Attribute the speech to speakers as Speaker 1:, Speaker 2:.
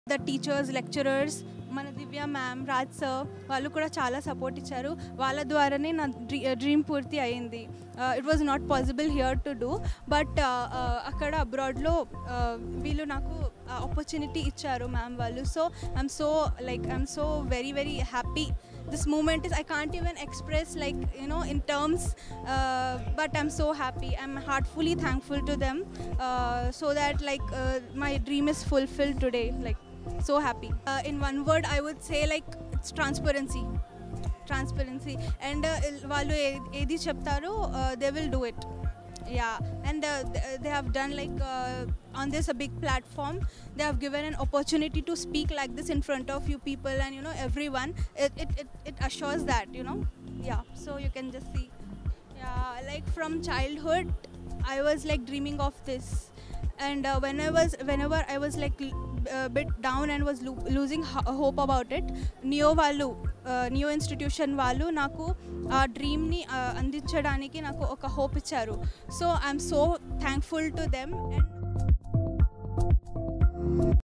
Speaker 1: The teachers, lecturers, మన దివ్య ma'am, Raj sir వాళ్ళు కూడా చాలా సపోర్ట్ ఇచ్చారు. వాళ్ళ ద్వారానే నా డ్రీమ్ పూర్తి అయింది. It was not possible here to do, but అక్కడ అబ్రాడ్లో వీళ్ళు నాకు ఆపర్చునిటీ ఇచ్చారు మ్యామ్ వాళ్ళు. So I'm so very very happy. This moment is, I can't even express, like, you know, in terms, but I'm so happy. I'm heartfully thankful to them, so that like my dream is fulfilled today. Like, so happy. In one word I would say, like, it's transparency. And వాళ్ళు ఏది చెప్తారో they will do it. Yeah, and they have done, like, on this a big platform, they have given an opportunity to speak like this in front of you people, and you know, everyone. It assures that, you know. Yeah, so you can just see. Yeah, like from childhood I was like dreaming of this, and whenever I was like a bit down and was losing hope about it, Neo institution వాళ్ళు నాకు ఆ డ్రీమ్ని అందించడానికి నాకు ఒక hope ఇచ్చారు. So I'm so thankful to them.